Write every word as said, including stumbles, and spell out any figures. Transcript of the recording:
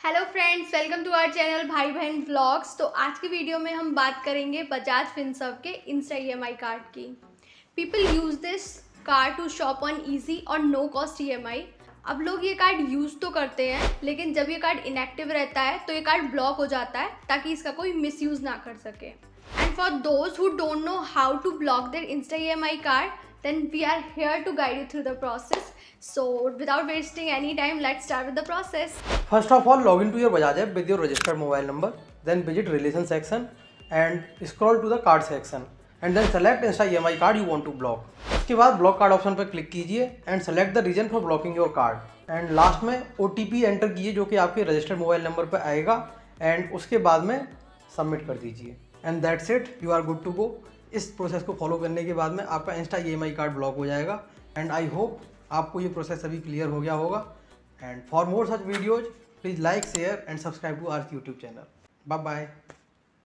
Hello friends, welcome to our channel Bhai Behan vlogs. तो आज की वीडियो में हम बात करेंगे बजाज फिनसर्व के Insta E M I card की। People use this card to shop on easy और no cost E M I. अब लोग ये कार्ड यूज़ तो करते हैं, लेकिन जब ये कार्ड इनएक्टिव रहता है तो ये कार्ड ब्लॉक हो जाता है ताकि इसका कोई मिसयूज़ ना कर सके। And for those who don't know how to block their Insta E M I card, then we are here to guide you through the process. So without wasting any time, let's start with the process. First of all, log into your Bajaj app with your registered mobile number. Then visit relation section and scroll to the card section and then select Insta E M I card you want to block. उसके बाद block card option पर click कीजिए and select the reason for blocking your card and last में O T P enter कीजिए जो कि आपके registered mobile number पर आएगा एंड उसके बाद में सबमिट कर दीजिए and that's it, you are good to go. इस प्रोसेस को फॉलो करने के बाद में आपका Insta E M I card block हो जाएगा एंड आई होप आपको ये प्रोसेस अभी क्लियर हो गया होगा। And for more such videos please like share and subscribe to our YouTube channel. Bye bye.